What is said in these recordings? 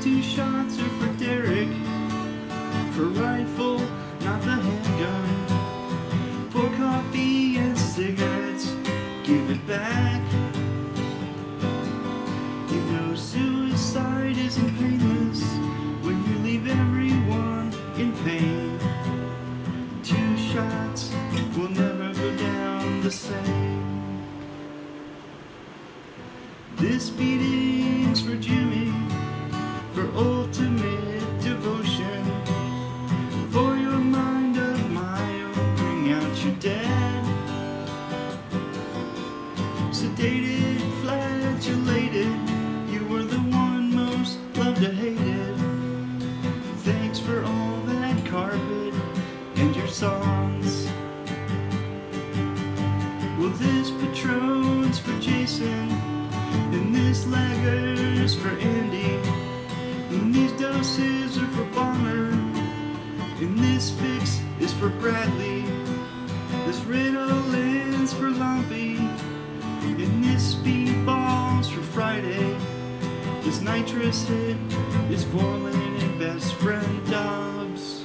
two shots are for Derek, for rifle, not the handgun, for coffee and cigarettes, give it back. You know suicide isn't painless when you leave everyone in pain. Two shots will never go down the same. This beating's for Jimmy, for ultimate devotion, for your mind of my own, bring out your dad. Sedated, flagellated, you were the one most loved or hated. Thanks for all that carpet and your songs. Well, this Patron's for Jason, and this lager's for Andy, and these doses are for Bomber, and this fix is for Bradley, this Ritalин's for Lumpy, and this speedball's for Friday, this nitrous hit is Borland and best friend Dobbs.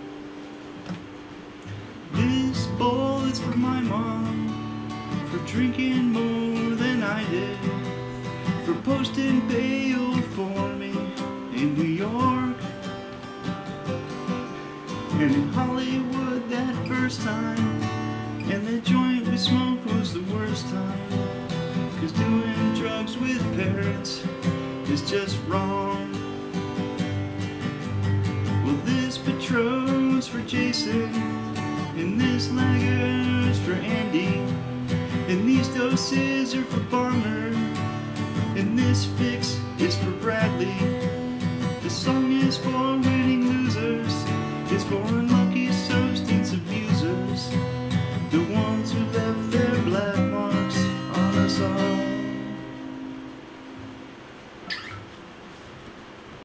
This bowl is for my mom, for drinking more than I did, for posting bail for me in New York, and in Hollywood that first time, and the joint we smoked was the worst time, 'cause doing drugs with parents is just wrong. Well, this Patron's for Jason, and this lager's for Andy, and these doses are for Bomber, and this fix